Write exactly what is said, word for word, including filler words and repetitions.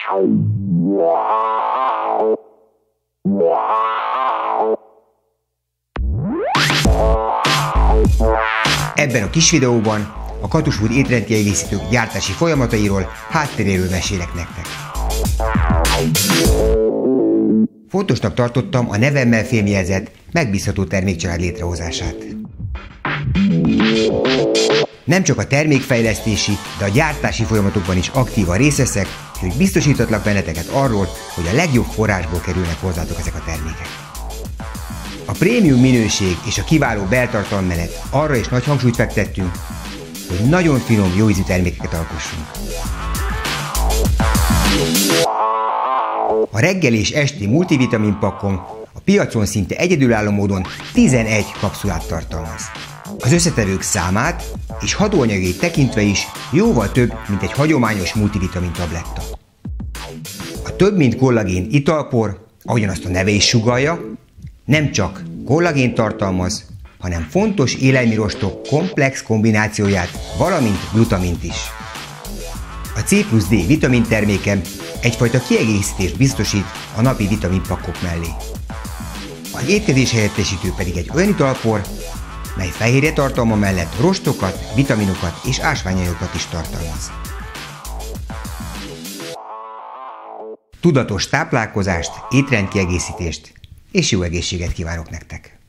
Ebben a kis videóban a Katusfood étrendkiegészítők gyártási folyamatairól, hátteréről mesélek nektek. Fontosnak tartottam a nevemmel fémjelzett, megbízható termékcsalád létrehozását. Nem csak a termékfejlesztési, de a gyártási folyamatokban is aktívan részt veszek, hogy biztosítatlak benneteket arról, hogy a legjobb forrásból kerülnek hozzátok ezek a termékek. A prémium minőség és a kiváló beltartalom mellett arra is nagy hangsúlyt fektettünk, hogy nagyon finom, jó ízű termékeket alkossunk. A reggeli és esti multivitamin pakkom a piacon szinte egyedülálló módon tizenegy kapszulát tartalmaz. Az összetevők számát és hatóanyagait tekintve is jóval több, mint egy hagyományos multivitamin tabletta. A több mint kollagén italpor, ahogyan azt a neve is sugallja, nem csak kollagén tartalmaz, hanem fontos élelmiszerostok komplex kombinációját, valamint glutamint is. A C plusz D vitamintermékem egyfajta kiegészítést biztosít a napi vitaminpakkok mellé. Az étkezés helyettesítő pedig egy olyan italpor, mely fehérje tartalma mellett rostokat, vitaminokat és ásványanyagokat is tartalmaz. Tudatos táplálkozást, étrendkiegészítést és jó egészséget kívánok nektek!